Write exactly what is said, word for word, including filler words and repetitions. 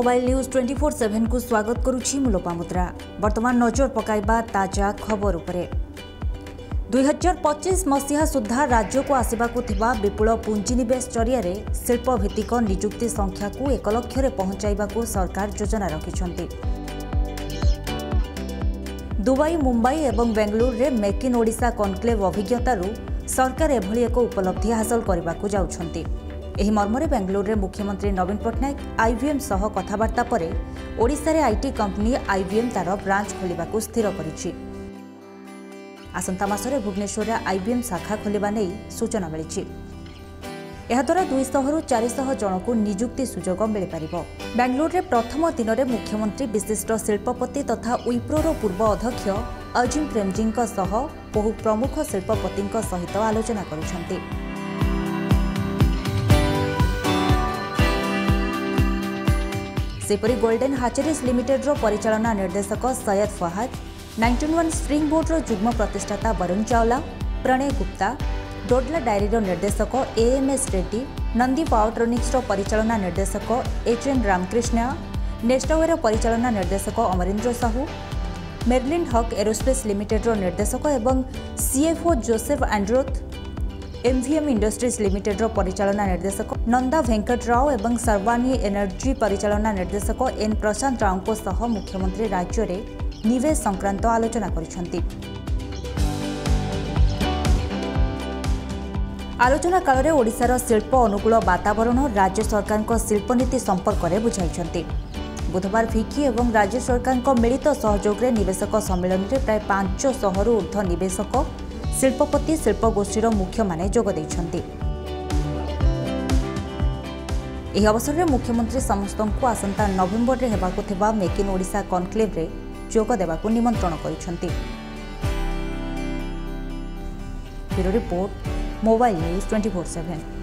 Mobile news twenty four seven को स्वागत करुछि मु लोपामुद्रा। वर्तमान नजर पकाइबा ताजा खबर उपरे। दुई हजार पच्चीस मसीहा सुधा राज्य को आसवाक विपुल पुंजीनिवेश जरिया शिल्प भित्तिक निजुक्ति संख्या को एक लक्ष्य पहुंचाइबा सरकार योजना रखिछन्ति। दुबई, मुंबई और बेंगलुरु रे मेक इन ओडिशा कॉन्क्लेव अभिज्ञतारू सरकार एभली एक उपलब्धि हासिल करने को जाउछन्ति। एही मर्मरे बेंगलुरु रे मुख्यमंत्री नवीन पट्टनायक आईवीएम सह कथबार्ता परे ओडिशा रे आईटी कंपनी आईवीएम तार ब्रांच खोलिबाकू स्थिर करिछि। आसंता मासरे भुवनेश्वर आईवीएम शाखा खोलिबा नै सूचना मिलिछि। एहाद्वारा दुई सौ रु चार सौ जन को निजुक्ति सुजोग मिल पारिबो। बेंगलुरु रे प्रथम दिन में मुख्यमंत्री विशिष्ट शिल्पपति तथा विप्रोर पूर्व अध्यक्ष अजिम प्रेमजींक सह बहु प्रमुख शिल्पपतिंक सहित आलोचना करिसेंति। सेपरी गोल्डन हाचेरीज लिमिटेड रो परिचालना निर्देशक Syed Fahad, nineteen one springboard रो जुग्म प्रतिष्ठाता वरुण चावला, प्रणय गुप्ता, डोडला डायरी रो निर्देशक एएमएस रेड्डी, नंदी पावरट्रॉनिक्स रो परिचालना निर्देशक एचएन रामकृष्ण, नेस्टवे रो परिचालना निर्देशक Amarendra Sahu, merlin hawk aerospace limited रो निर्देशक एवं CFO Joseph Androth, MVM industries limited रो परिचालना निर्देशक नंदा वेंकट राव एवं सर्वानी एनर्जी परिचालना निर्देशक एन प्रशांत राव को सह मुख्यमंत्री राज्य रे निवेश संक्रांत आलोचना करिसेंति। आलोचना काल रे ओडिशार शिल्प अनुकूल वातावरण राज्य सरकार को शिल्प नीति संपर्क में बुझाइछन्ति। बुधवार फिकी एवं राज्य सरकार मिलित सहयोग रे निवेशक सम्मेलन रे प्राय पांच सौ रु ऊर्ध्व निवेशक, शिल्पपति, शिल्पगोष्ठीर मुख्य माने जोग दैछन्ति। एही अवसर में मुख्यमंत्री समस्त को आसंता नवेम्बर रे हेबाकु थिबा मेक इन ओडिशा कॉन्क्लेव रे जोग देबाकु निमंत्रण करिसेंति। Bureau report, mobile news twenty four seven.